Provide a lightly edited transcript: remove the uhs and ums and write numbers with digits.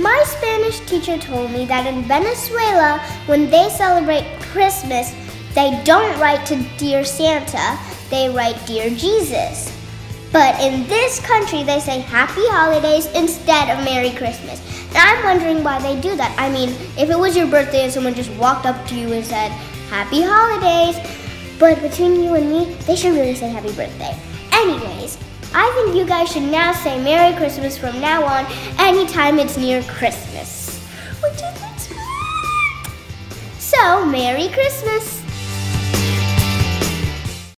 My Spanish teacher told me that in Venezuela, when they celebrate Christmas, they don't write to Dear Santa, they write Dear Jesus. But in this country, they say Happy Holidays instead of Merry Christmas. And I'm wondering why they do that. I mean, if it was your birthday and someone just walked up to you and said, Happy Holidays, but between you and me, they should really say Happy Birthday. Anyways, I think you guys should now say Merry Christmas from now on, anytime it's near Christmas. Which is next week. So, Merry Christmas!